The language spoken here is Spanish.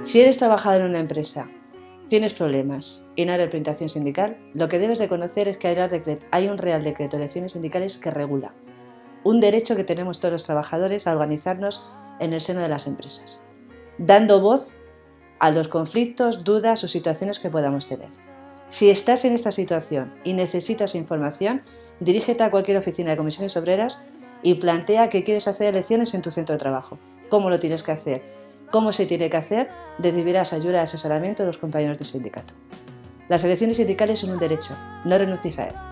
Si eres trabajador en una empresa, tienes problemas y no hay representación sindical, lo que debes de conocer es que hay un Real Decreto de elecciones sindicales que regula un derecho que tenemos todos los trabajadores a organizarnos en el seno de las empresas, dando voz a los conflictos, dudas o situaciones que podamos tener. Si estás en esta situación y necesitas información, dirígete a cualquier oficina de comisiones obreras y plantea que quieres hacer elecciones en tu centro de trabajo. ¿Cómo lo tienes que hacer? ¿Cómo se tiene que hacer? Recibirás ayuda y asesoramiento de los compañeros del sindicato. Las elecciones sindicales son un derecho, no renuncies a él.